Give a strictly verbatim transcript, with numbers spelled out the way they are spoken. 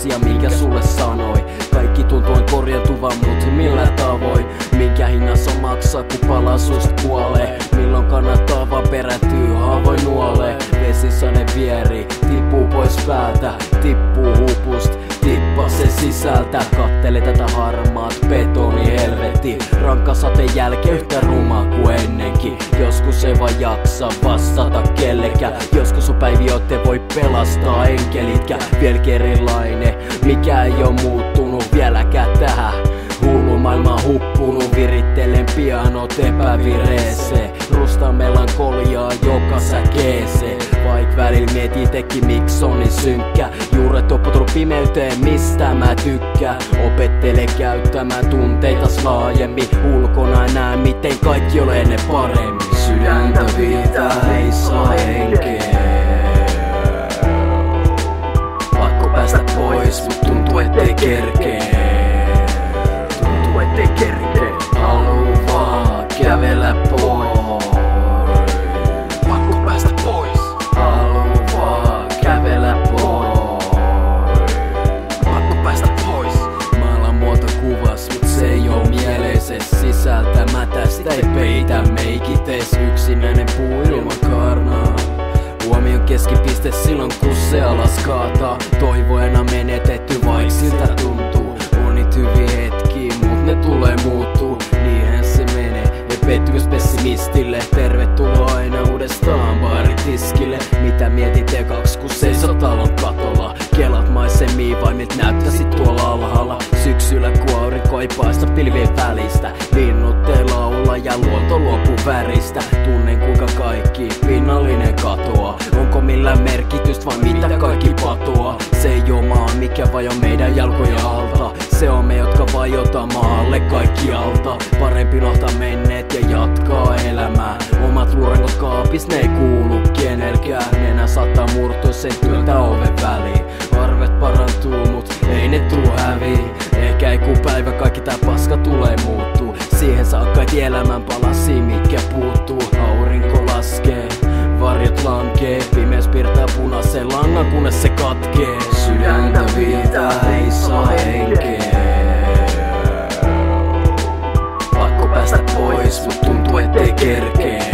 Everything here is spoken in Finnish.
asia, minkä sulle sanoi. Kaikki tuntui korjautuvan, mut millä tavoin? Minkä hinnassa maksaa, kun palaa susta kuolee? Milloin kannattaa vaan perätyy haavoin nuolee? Vesisade vieri, tippuu pois päältä, tippuu hupust, tippa se sisältä. Kattele tätä harmaat betoni helvetti, rankka sateen jälkeen yhtä ruma kuin ennenkin. Joskus ei vaan jaksa vastata kellekään, joskus sun päiviötte voi pelastaa enkelitkä. Vieläkin erilainen, mikä ei oo muuttunut vieläkään tähän. Hullu maailma huppunut, virittelen pianot epävireeseen. Rusta melankoliaa joka säkeeseen. Vaik välillä mietin teki miksi on niin synkkä. Juuret opputunut pimeyteen mistä mä tykkään. Opettele käyttämään tunteitas laajemmin. Ulkona näe miten kaikki ole ennen paremmin. Sydäntä viitää ei saa henkeä. Pakko päästä pois mut tuntuu ettei kerkee. Tuntuu ettei kerkee. Haluu vaan kävellä pois. Pakko päästä pois. Haluu vaan kävellä pois. Pakko päästä pois. Maailman muotokuvas mut se ei oo mieleises. Sisältämätästä ei peitä meikit ees. Yksinäinen puu ilman kaarnaa. Huomion keskipiste silloin kun se alas kaataa. Toivoena menetetty vaik siltä tuntuu. Monit hyviä hetki mut ne tulee muuttuu. Niinhän se menee, ja pettymys pessimistille. Tervetuloa aina uudestaan baaritiskille. Mitä mietit ekaks kun seisot talon katolla? Kelat maisemia vai miltä näyttäsit tuolla alhaalla? Syksyllä kun aurinko ei paista pilvien välistä. Linnut ei laula ja luonto luopuu väristä. Tunnen kuinka kaikki pinnallinen katoaa. Onko millään merkitystä vai mitä kaikki patoaa? Se ei oo maa mikä vajoo meidän jalkojen alta. Se on me jotka vajotaan maalle kaikki alta. Parempi unohtaa menneet ja jatkaa elämää. Omat luurangot kaapis ne ei kuulu kenelkään. Nenä saattaa murtua sen työtä oven väliin. Arvet parantuu mut ei ne tuu hävii. Ehkä ei kun päivä kaikki tää paska tulee muuttuu. Siihen saakka et elämän palasi mitkä puuttuu. Aurinko laskee, varjot lankee. Pimeys piirtää punaisen langan kunnes se katkee. Sydäntä viitää ei saa henkeä. Pakko päästä pois mut tuntuu ettei kerkee.